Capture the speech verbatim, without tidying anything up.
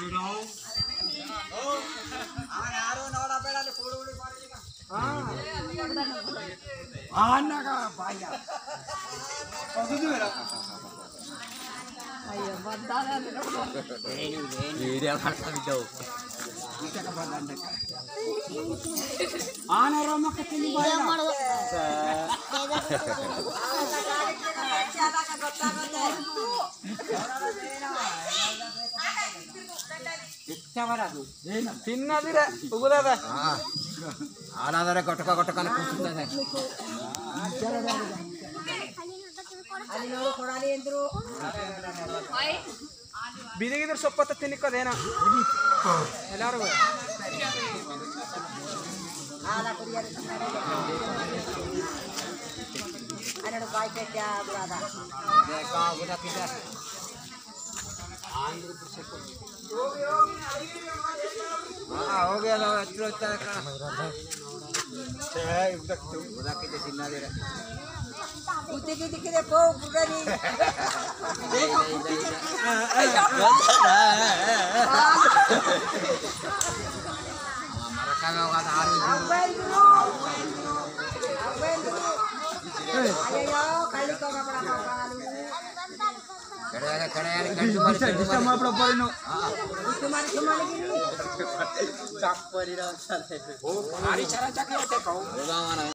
ತಿನ್ನದಿರೆ ಉಗುದದ ಆನಾದರೆ ಕೊಟ್ಟಕ ಕೊಟ್ಟಕ ಕೂತಿದ್ದಾನೆ ಬಿದಿಗಿದ್ರ ಸೊಪ್ಪತ್ತ ತಿನ್ನಿಕ್ಕದೇನ ಎಲ್ಲಾರು हो गया लो अच्छो अच्छा उदा के जिन्ना दे उते के दिखे दे पो पुगरी हमारा का होगा दारू अरे यार खाली को कपड़ा पापा खड़े खड़े यार गंटू मार सिस्टम आपड़ा परिनो तुम्हारी तुम्हारी की चाक परिरा चले ओ भारी चरा चके होते कहू